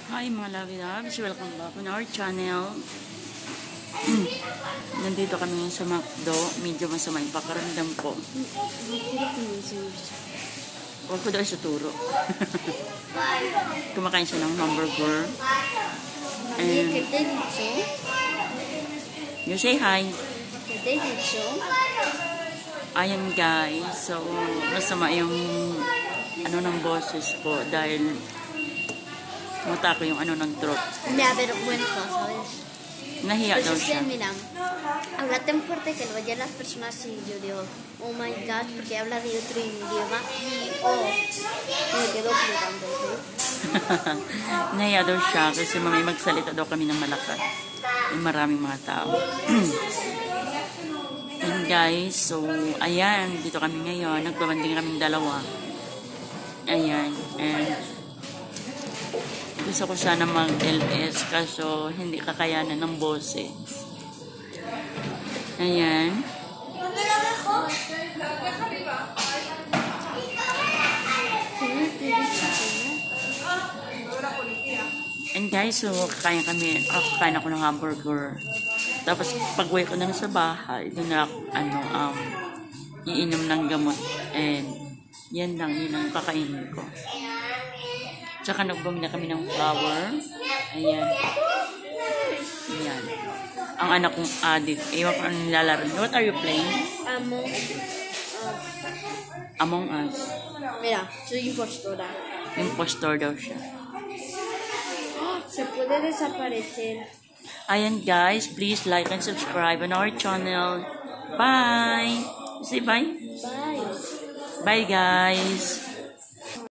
Hi mga lovey loves, welcome back on our channel. Nandito kami ngayon sa McDo. Medyo masama yung pakaramdam ko. Huwag ko daw sa turo. Kumakain siya ng hamburger. And you say hi. Ayan guys, so masama yung ng boses ko dahil mata ko yung ng throat. Me da vergüenza, ¿sabes? Nahiya daw siya. Mira, habla tan fuerte que lo oyen las personas y yo digo, oh my god, porque habla de otro idioma. Oh, me quedo flipando. Nahiya daw siya kasi may magsalita daw kami ng malakas. Yung maraming mga tao. And guys, so ayan, dito kami ngayon. Nagbabanding kaming dalawa. Ayan, and gusto ko sana mag-LS kaso hindi kakayanan ng boses. Ayan. And guys, so kakain ako ng hamburger. Tapos pag-uwi ko na sa bahay, doon na ako, iinom ng gamot. And yan lang, yun ang kakainin ko. Tsaka nagbumili kami ng flour. Ayan. Ayan. Ang anak kong addict. Ewan ko anong nilalaro. What are you playing? Among Us. Mira, soy impostora. Impostor daw siya. Se puede desaparecer. Ayan guys, please like and subscribe on our channel. Bye! Say bye. Bye. Bye guys.